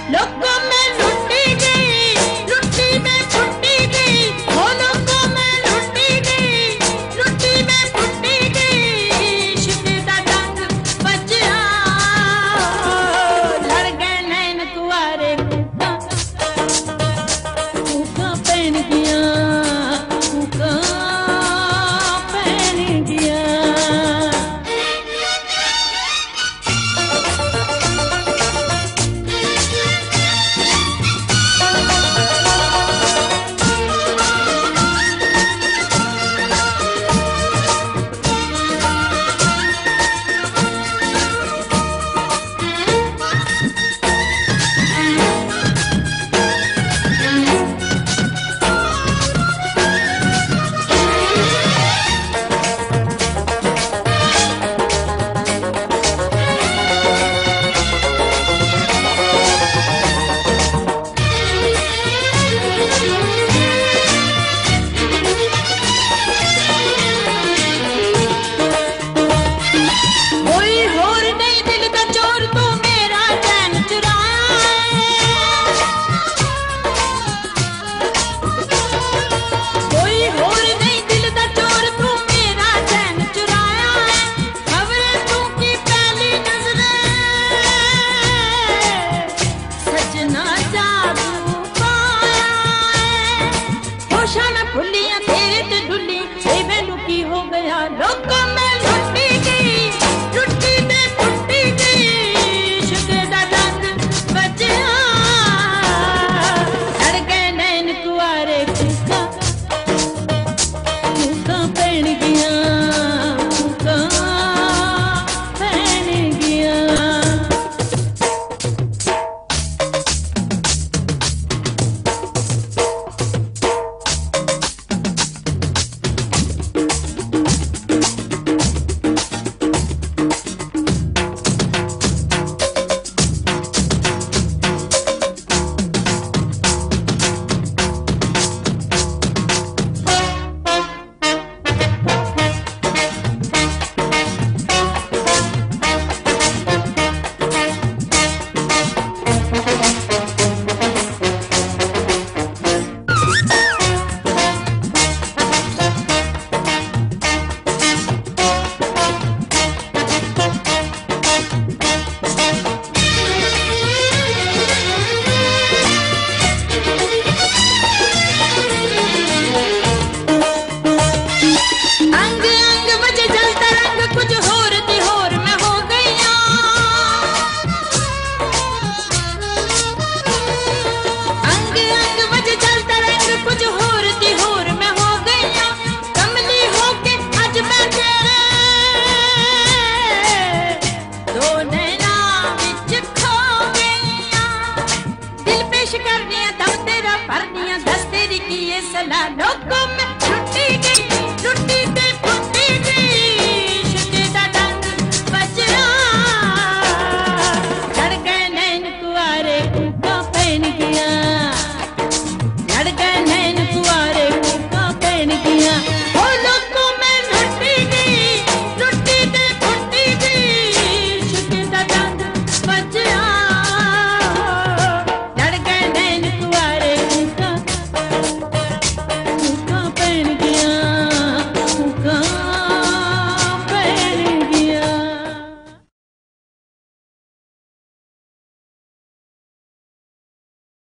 लोगों में लुटी गई, लुट्टी में फुटी गई, वो लोगों में लुटी गई, लुट्टी में फुटी गई। इश्क दा रंग बचा लड़ गए नैन कुआरे कूका कूका पहन गया, कूका पहन गया। फुलियां तेरे ते डुली मैं लुकी हो गया। लोगों में लुटी गई, लुट्टी में फुटी गई। इश्क दा रंग बचा लड़ गए नैन कुआरे कूका कूका पहन गया, कूका पहन गया। लोगों में लुटी गई, लुट्टी पे फुटी गई।